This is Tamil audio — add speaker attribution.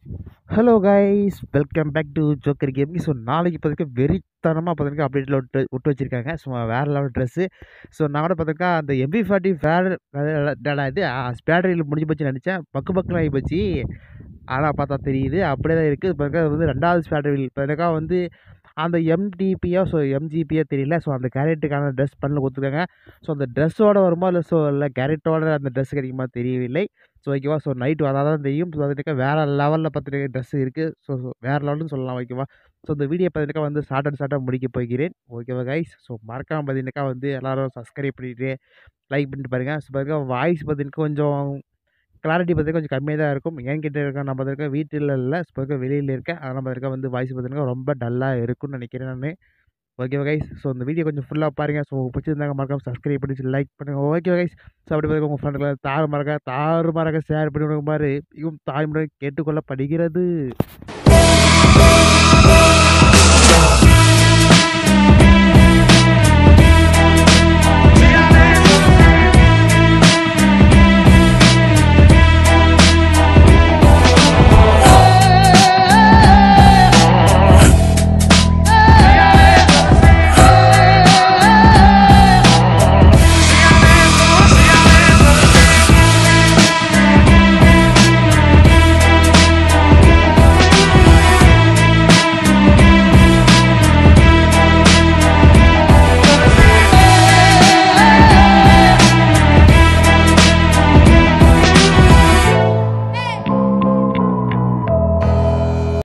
Speaker 1: Hello guys, welcome back to Joker Gaming. So நாளைக்கு பார்த்துருக்க வெறித்தனமாக பார்த்துருக்க அப்டேட்டில் விட்டு வச்சிருக்காங்க. ஸோ வேறு லெவல் ட்ரெஸ்ஸு. ஸோ நான் கூட பார்த்துருக்கா அந்த MB40 இது ஸ்பேடரியில் முடிஞ்சு போச்சு நினச்சேன். பக்கு ஆகி போச்சு. ஆனால் பார்த்தா தெரியுது அப்படியே தான் இருக்குது. பார்த்துருக்கா அது வந்து 2வது ஸ்பேடரில் பார்த்துருக்கா வந்து அந்த எம்டிபியோ எம்ஜிபியோ தெரியல. ஸோ அந்த கேரக்டருக்கான ட்ரெஸ் பண்ணல கொடுத்துருக்காங்க. ஸோ அந்த ட்ரெஸ்ஸோட வருமா இல்லை கேரக்டரோட அந்த ட்ரெஸ் கிடைக்குமா தெரியவில்லை. ஸோ ஓகேவா. ஸோ நைட்டு வந்தால் தான் தெரியும். ஸோ பார்த்துட்டு வேறு லெவலில் பார்த்துட்டு ட்ரெஸ் இருக்குது. ஸோ வேறு லெவல்னு சொல்லலாம். ஓகேவா. ஸோ இந்த வீடியோ பார்த்துட்டு வந்து ஷார்ட்டாக முடிக்க போகிறேன். ஓகேவா கைஸ். ஸோ மறக்காமல் பார்த்தீங்கன்னாக்கா வந்து எல்லோரும் சப்ஸ்கிரைப் பண்ணிவிட்டு லைக் பண்ணிட்டு பாருங்கள். ஸோ பாருங்க வாய்ஸ் பார்த்தீங்கன்னா கொஞ்சம் கிளாரிட்டி பார்த்தீங்கன்னா கொஞ்சம் கம்மியாக தான் இருக்கும். ஏன் கிட்டே இருக்கேன் நான் பார்த்துருக்கேன் வீட்டில் இல்லை. இப்போ வெளியில் இருக்கேன். அதனால் பார்த்துருக்கேன் வந்து வாய்ஸ் பார்த்தீங்கன்னா ரொம்ப டல்லாக இருக்கும்னு நினைக்கிறேன் நான். ஓகேவா கைஸ். ஸோ இந்த வீடியோ கொஞ்சம் ஃபுல்லாக பாருங்கள். ஸோ பிடிச்சிருந்தாங்க மறக்காம சப்ஸ்கிரைப் பண்ணி லைக் பண்ணுங்கள். Okay guys. ஸோ அப்படி பார்த்துக்க உங்கள் ஃப்ரெண்டுகளை தாறுமாறாக ஷேர் பண்ணி விடுங்க மாதிரி இவும் தாய்முறை கேட்டுக்கொள்ளப்படுகிறது.